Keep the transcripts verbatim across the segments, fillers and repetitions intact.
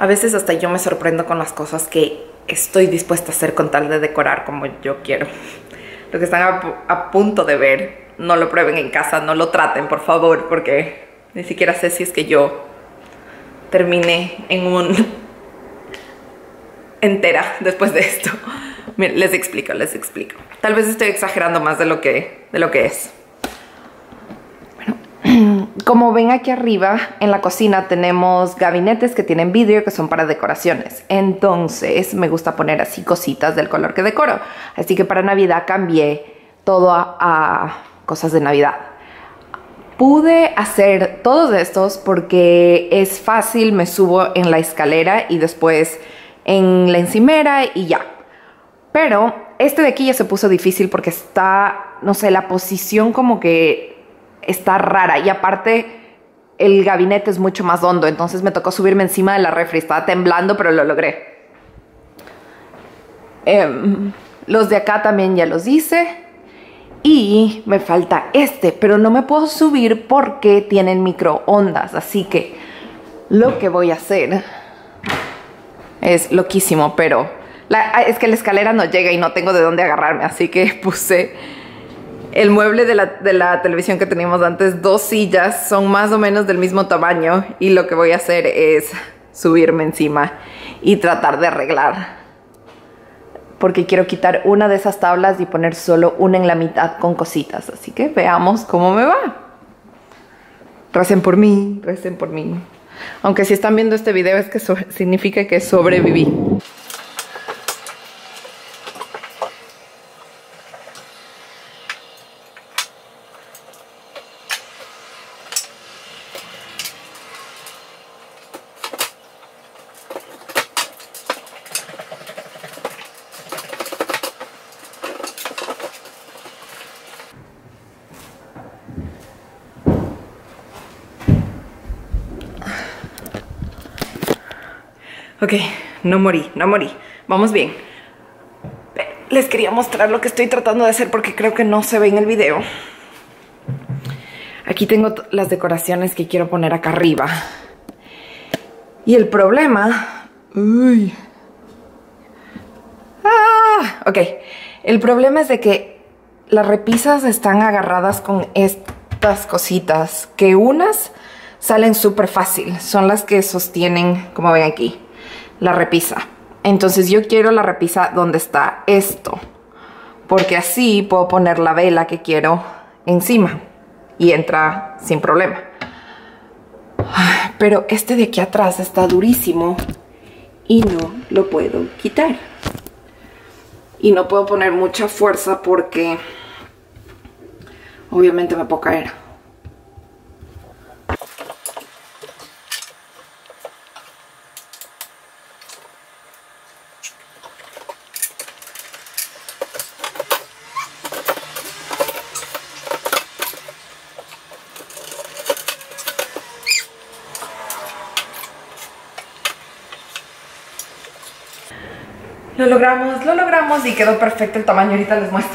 A veces hasta yo me sorprendo con las cosas que estoy dispuesta a hacer con tal de decorar como yo quiero. Lo que están a, a punto de ver, no lo prueben en casa, no lo traten, por favor, porque ni siquiera sé si es que yo termine en un entera después de esto. Miren, les explico, les explico. Tal vez estoy exagerando más de lo que, de lo que es. Bueno, como ven aquí arriba en la cocina tenemos gabinetes que tienen vidrio que son para decoraciones. Entonces me gusta poner así cositas del color que decoro. Así que para Navidad cambié todo a, a cosas de Navidad. Pude hacer todos estos porque es fácil, me subo en la escalera y después en la encimera y ya. Pero este de aquí ya se puso difícil porque está, no sé, la posición como que está rara. Y aparte el gabinete es mucho más hondo, entonces me tocó subirme encima de la refri. Estaba temblando, pero lo logré. Eh, los de acá también ya los hice. Y me falta este, pero no me puedo subir porque tienen microondas. Así que lo que voy a hacer es loquísimo, pero la, es que la escalera no llega y no tengo de dónde agarrarme. Así que puse el mueble de la, de la televisión que teníamos antes. Dos sillas, son más o menos del mismo tamaño. Y lo que voy a hacer es subirme encima y tratar de arreglar. Porque quiero quitar una de esas tablas y poner solo una en la mitad con cositas. Así que veamos cómo me va. Recen por mí, recen por mí. Aunque si están viendo este video es que so- significa que sobreviví. Ok, no morí, no morí. Vamos bien. Les quería mostrar lo que estoy tratando de hacer porque creo que no se ve en el video. Aquí tengo las decoraciones que quiero poner acá arriba. Y el problema... Uy. Ah, ok. El problema es de que las repisas están agarradas con estas cositas. Que unas salen súper fácil. Son las que sostienen, como ven aquí, la repisa. Entonces yo quiero la repisa donde está esto, porque así puedo poner la vela que quiero encima y entra sin problema. Pero este de aquí atrás está durísimo y no lo puedo quitar. Y no puedo poner mucha fuerza porque obviamente me puedo caer. Lo logramos, lo logramos y quedó perfecto el tamaño. Ahorita les muestro.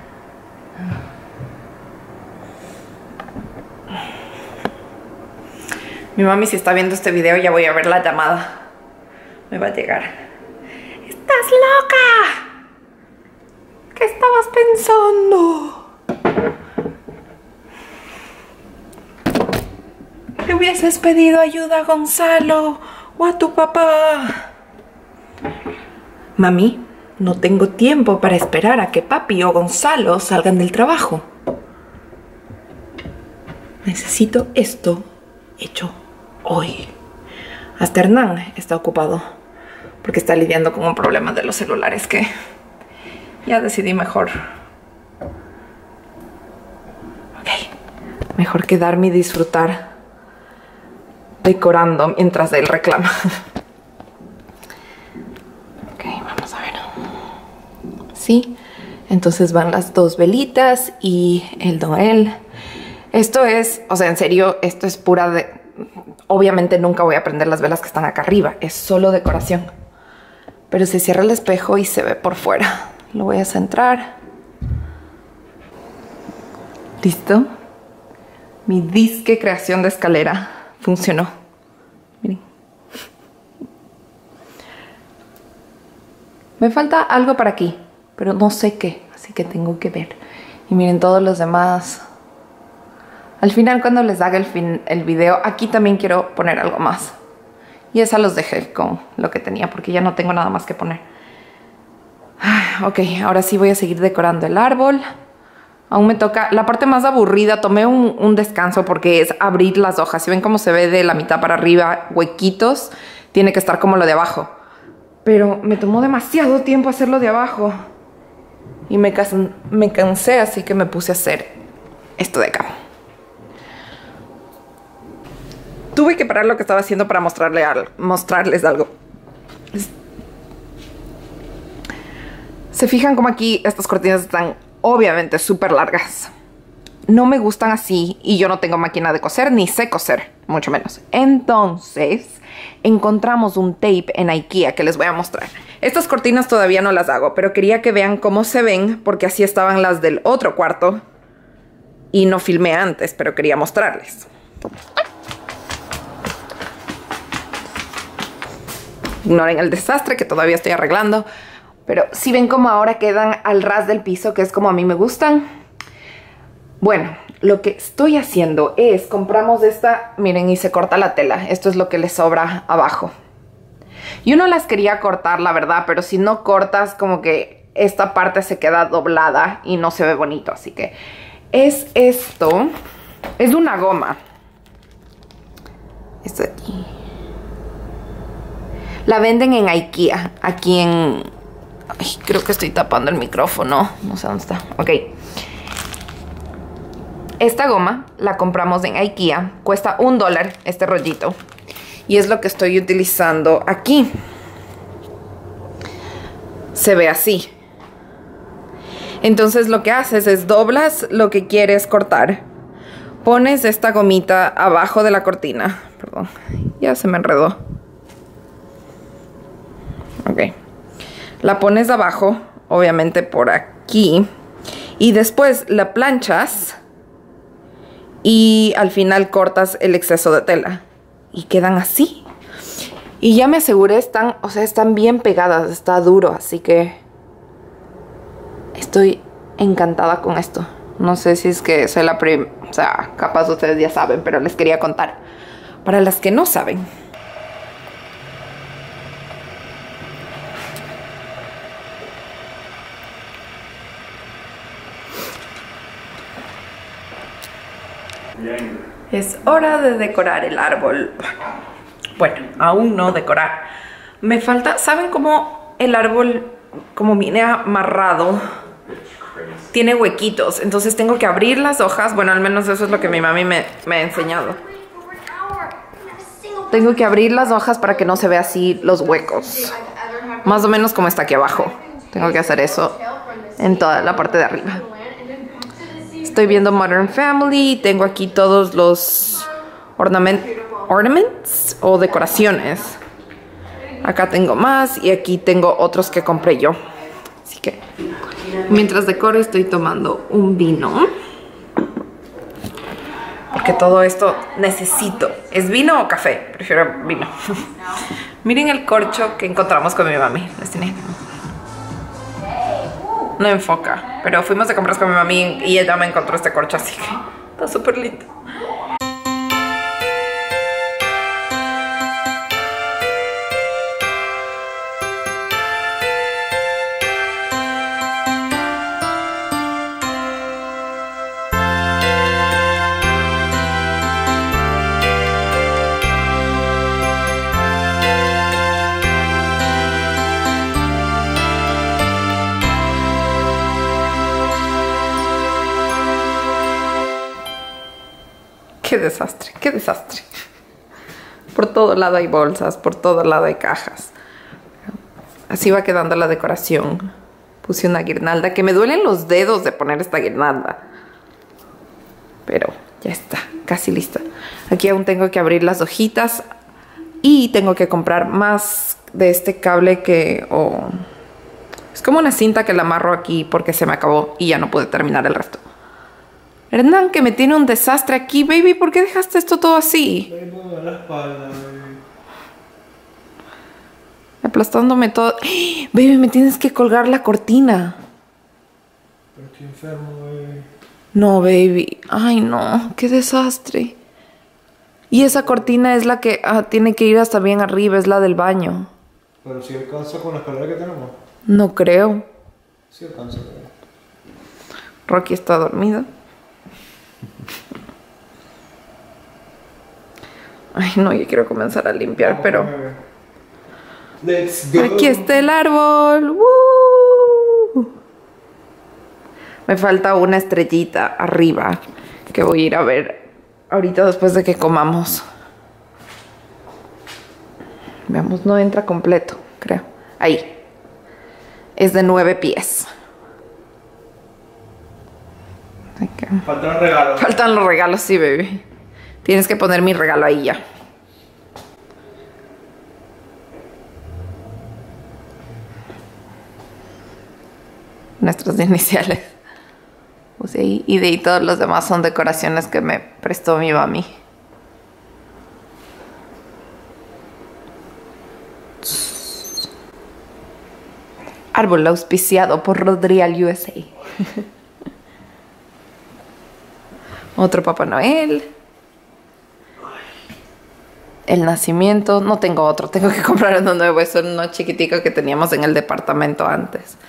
Mi mami, si está viendo este video, ya voy a ver la llamada. Me va a llegar. ¡Estás loca! ¿Qué estabas pensando? Le hubieses pedido ayuda a Gonzalo o a tu papá. Mami, no tengo tiempo para esperar a que papi o Gonzalo salgan del trabajo. Necesito esto hecho hoy. Hasta Hernán está ocupado porque está lidiando con un problema de los celulares que ya decidí mejor. Ok, mejor quedarme y disfrutar decorando mientras él reclama. ¿Sí? Entonces van las dos velitas y el Noel. Esto es, o sea, en serio, esto es pura de... Obviamente nunca voy a prender las velas que están acá arriba. Es solo decoración. Pero se cierra el espejo y se ve por fuera. Lo voy a centrar. ¿Listo? Mi disque creación de escalera funcionó. Miren. Me falta algo para aquí, pero no sé qué, así que tengo que ver. Y miren todos los demás. Al final, cuando les haga el, fin, el video, aquí también quiero poner algo más. Y esa los dejé con lo que tenía, porque ya no tengo nada más que poner. Ok, ahora sí voy a seguir decorando el árbol. Aún me toca la parte más aburrida. Tomé un, un descanso porque es abrir las hojas. Si ven cómo se ve de la mitad para arriba, huequitos, tiene que estar como lo de abajo. Pero me tomó demasiado tiempo hacerlo de abajo. Y me, cas me cansé, así que me puse a hacer esto de acá. Tuve que parar lo que estaba haciendo para mostrarle algo, mostrarles algo. Se fijan como aquí estas cortinas están obviamente súper largas. No me gustan así y yo no tengo máquina de coser ni sé coser, mucho menos. Entonces encontramos un tape en IKEA que les voy a mostrar. Estas cortinas todavía no las hago, pero quería que vean cómo se ven porque así estaban las del otro cuarto y no filmé antes, pero quería mostrarles. Ignoren el desastre que todavía estoy arreglando. Pero si ven como ahora quedan al ras del piso, que es como a mí me gustan. Bueno, lo que estoy haciendo es, compramos esta, miren, y se corta la tela. Esto es lo que le sobra abajo. Yo no las quería cortar, la verdad, pero si no cortas, como que esta parte se queda doblada y no se ve bonito. Así que es esto. Es una goma. Esto de aquí. La venden en IKEA, aquí en... Ay, creo que estoy tapando el micrófono. No sé dónde está. Ok. Esta goma la compramos en IKEA. Cuesta un dólar este rollito. Y es lo que estoy utilizando aquí. Se ve así. Entonces lo que haces es doblas lo que quieres cortar. Pones esta gomita abajo de la cortina. Perdón, ya se me enredó. Ok. La pones abajo, obviamente por aquí. Y después la planchas. Y al final cortas el exceso de tela. Y quedan así. Y ya me aseguré, están, o sea, están bien pegadas. Está duro, así que estoy encantada con esto. No sé si es que soy la prim... O sea, capaz ustedes ya saben, pero les quería contar. Para las que no saben. Es hora de decorar el árbol. Bueno, aún no decorar. Me falta, ¿saben cómo el árbol, como viene amarrado, tiene huequitos? Entonces tengo que abrir las hojas. Bueno, al menos eso es lo que mi mami me, me ha enseñado. Tengo que abrir las hojas para que no se vea así los huecos. Más o menos como está aquí abajo. Tengo que hacer eso en toda la parte de arriba. Estoy viendo Modern Family. Tengo aquí todos los ornament, ornaments o decoraciones. Acá tengo más y aquí tengo otros que compré yo. Así que mientras decoro estoy tomando un vino. Porque todo esto necesito. ¿Es vino o café? Prefiero vino. Miren el corcho que encontramos con mi mami. Les tiene... No enfoca, pero fuimos de compras con mi mami y ella me encontró este corcho, así que está súper lindo. Qué desastre, qué desastre. Por todo lado hay bolsas, por todo lado hay cajas. Así va quedando la decoración. Puse una guirnalda que me duelen los dedos de poner esta guirnalda. Pero ya está, casi lista. Aquí aún tengo que abrir las hojitas. Y tengo que comprar más de este cable que... Oh, es como una cinta que la amarro aquí porque se me acabó y ya no pude terminar el resto. Hernán, que me tiene un desastre aquí, baby. ¿Por qué dejaste esto todo así? aplastándome todo. ¡Ah! Baby, me tienes que colgar la cortina. Pero estoy enfermo, baby. No, baby. Ay, no. Qué desastre. Y esa cortina es la que ah, tiene que ir hasta bien arriba. Es la del baño. Pero si alcanza con la escalera que tenemos. No creo. Sí alcanza, baby. Rocky está dormido. Ay, no, yo quiero comenzar a limpiar, Vamos, pero... bebé. Let's go. Aquí está el árbol. ¡Woo! Me falta una estrellita arriba que voy a ir a ver ahorita después de que comamos. Veamos, no entra completo, creo. Ahí. Es de nueve pies. Okay. Faltan los regalos. Faltan los regalos, sí, baby. Tienes que poner mi regalo ahí ya. Nuestras iniciales. Puse ahí. Y de ahí todos los demás son decoraciones que me prestó mi mami. Árbol auspiciado por Rodrial U S A. Otro Papá Noel. El nacimiento. No tengo otro. Tengo que comprar uno nuevo. Es uno chiquitico que teníamos en el departamento antes.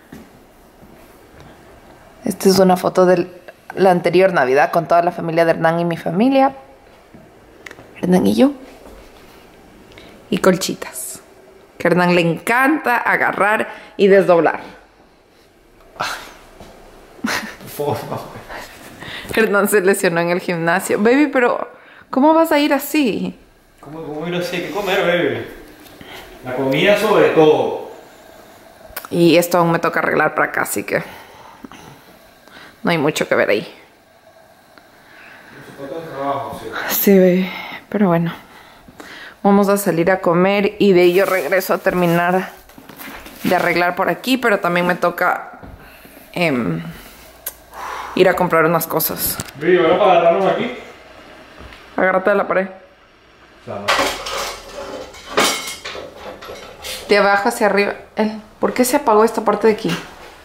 Esta es una foto de la anterior Navidad con toda la familia de Hernán y mi familia. Hernán y yo. Y colchitas. Que a Hernán le encanta agarrar y desdoblar. Hernán se lesionó en el gimnasio. Baby, pero ¿cómo vas a ir así? ¿Cómo, cómo ir así? Hay que comer, baby. La comida sobre todo. Y esto aún me toca arreglar para acá, así que no hay mucho que ver ahí. Trabajo, sí. Sí, baby. Pero bueno. Vamos a salir a comer y de ahí yo regreso a terminar de arreglar por aquí, pero también me toca eh, ir a comprar unas cosas. Baby, ¿vamos para agarrarnos aquí? Agárrate de la pared. Claro. De abajo hacia arriba. Eh, ¿Por qué se apagó esta parte de aquí?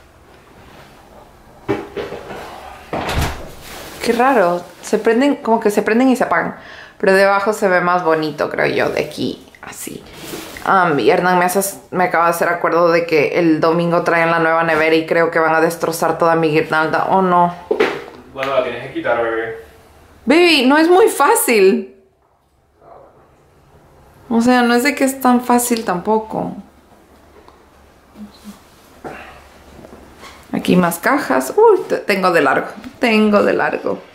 Qué raro. Se prenden, como que se prenden y se apagan. Pero de abajo se ve más bonito, creo yo, de aquí, así. Um, y Hernán me, hace, me acaba de hacer acuerdo de que el domingo traen la nueva nevera y creo que van a destrozar toda mi guirnalda. Oh, no. Bueno, la tienes que quitar, bebé. Baby, no es muy fácil. O sea, no es de que es tan fácil tampoco. Aquí más cajas. Uy, tengo de largo. Tengo de largo.